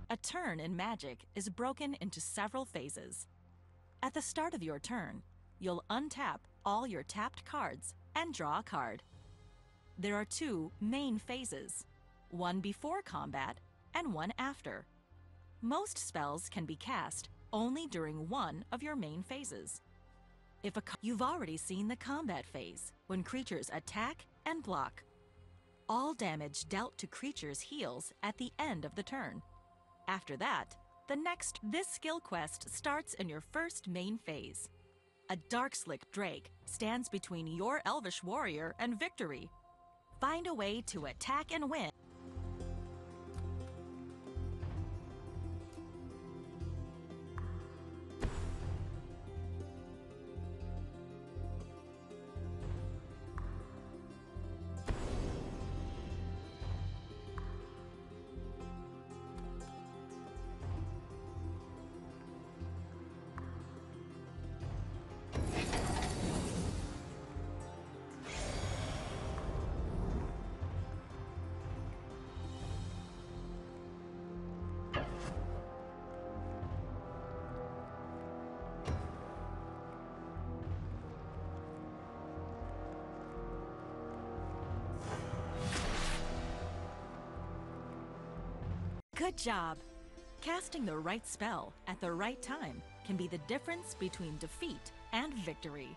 A turn in Magic is broken into several phases. At the start of your turn, you'll untap all your tapped cards and draw a card. There are two main phases, one before combat and one after. Most spells can be cast only during one of your main phases. You've already seen the combat phase, when creatures attack and block. All damage dealt to creatures heals at the end of the turn. After that, this skill quest starts in your first main phase. A Darkslick Drake stands between your Elvish warrior and victory. Find a way to attack and win. Good job! Casting the right spell at the right time can be the difference between defeat and victory.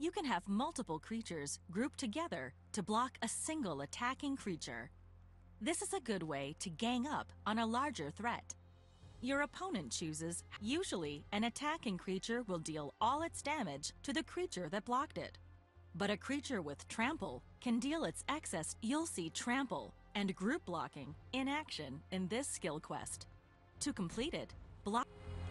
You can have multiple creatures grouped together to block a single attacking creature. This is a good way to gang up on a larger threat. Your opponent chooses. Usually, an attacking creature will deal all its damage to the creature that blocked it. But a creature with trample can deal its excess. You'll see trample and group blocking in action in this skill quest. To complete it, block.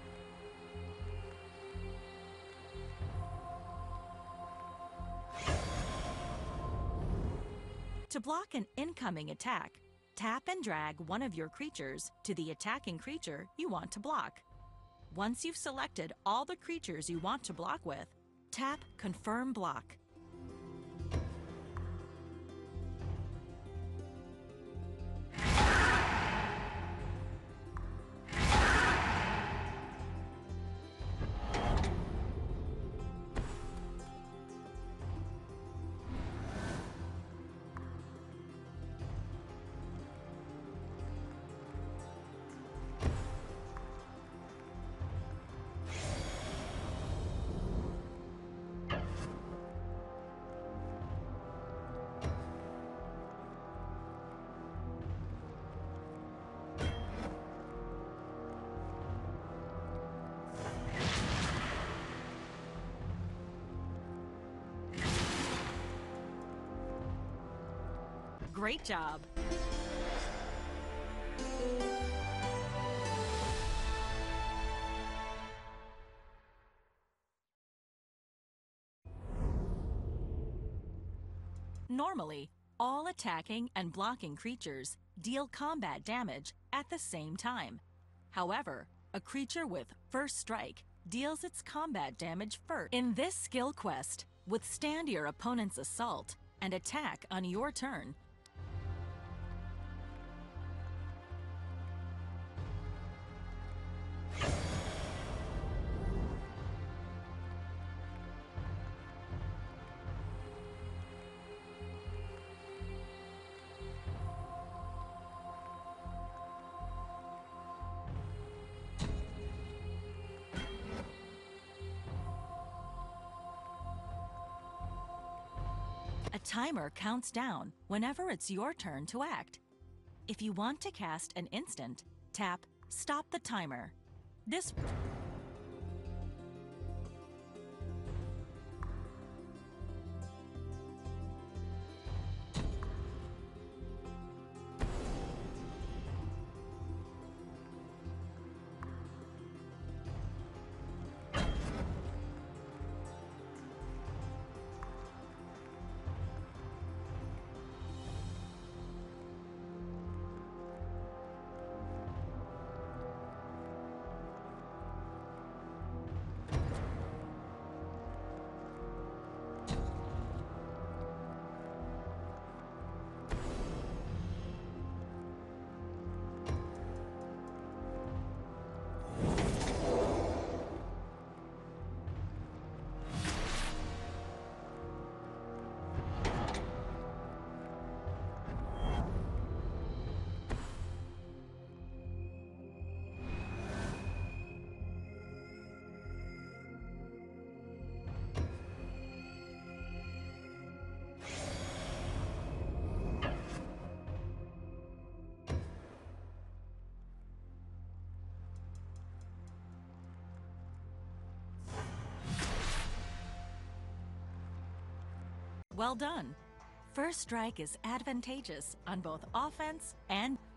To block an incoming attack, tap and drag one of your creatures to the attacking creature you want to block. Once you've selected all the creatures you want to block with, tap Confirm Block. Great job! Normally, all attacking and blocking creatures deal combat damage at the same time. However, a creature with First Strike deals its combat damage first. In this skill quest, withstand your opponent's assault and attack on your turn. A timer counts down whenever it's your turn to act. If you want to cast an instant, tap Stop the Timer. This Well done! First Strike is advantageous on both offense and